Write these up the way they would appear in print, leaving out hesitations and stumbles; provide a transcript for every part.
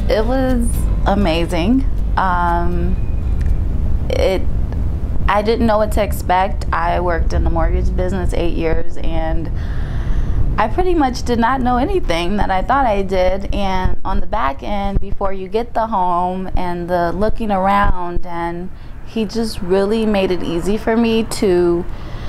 It was amazing. I didn't know what to expect. I worked in the mortgage business 8 years, and I pretty much did not know anything that I thought I did. And on the back end, before you get the home and the looking around, and he just really made it easy for me to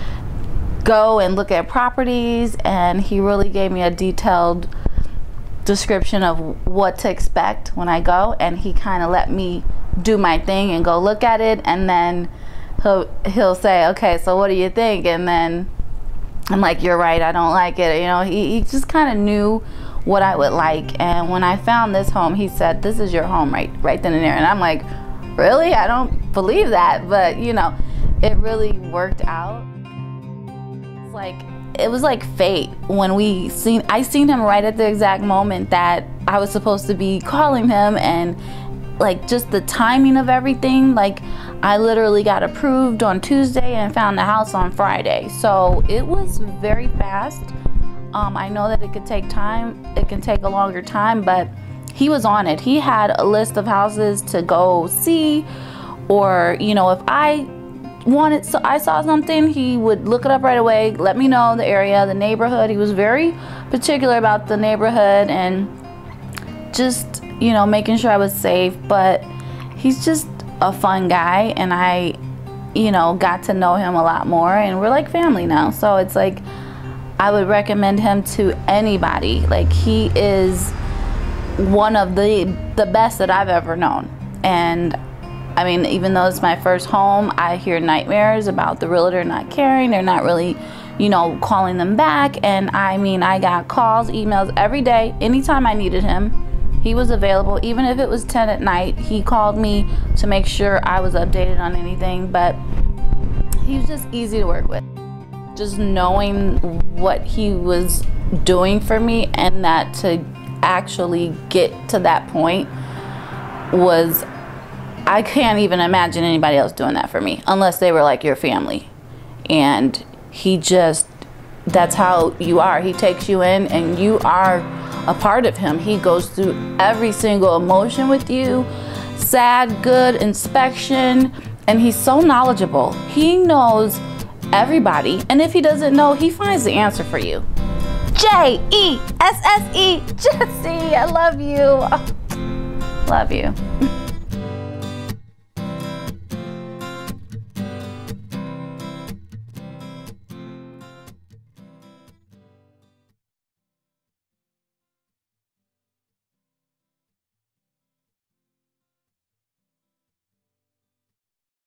go and look at properties, and he really gave me a detailed description of what to expect when I go, and he kind of let me do my thing and go look at it, and then he'll say, okay, so what do you think? And then I'm like, you're right, I don't like it. You know, he just kind of knew what I would like. And when I found this home, he said, this is your home right then and there. And I'm like, really? I don't believe that. But you know, it really worked out. It's like, it was like fate. When I seen him right at the exact moment that I was supposed to be calling him, and like just the timing of everything. Like, I literally got approved on Tuesday and found the house on Friday. So it was very fast. I know that it could take time. It can take a longer time, but he was on it. He had a list of houses to go see, or, you know, if I saw something, he would look it up right away, let me know the area, the neighborhood. He was very particular about the neighborhood and just, you know, making sure I was safe. But he's just a fun guy, and I, you know, got to know him a lot more, and we're like family now. So it's like, I would recommend him to anybody. Like, he is one of the best that I've ever known. And I mean, even though it's my first home, I hear nightmares about the realtor not caring. They're not really, you know, calling them back. And I mean, I got calls, emails every day. Anytime I needed him, he was available. Even if it was 10 at night, he called me to make sure I was updated on anything. But he was just easy to work with. Just knowing what he was doing for me, and that to actually get to that point was, I can't even imagine anybody else doing that for me unless they were like your family. And he just, that's how you are. He takes you in and you are a part of him. He goes through every single emotion with you, sad, good, inspection, and he's so knowledgeable. He knows everybody, and if he doesn't know, he finds the answer for you. J-E-S-S-E, Jessie, I love you. Love you.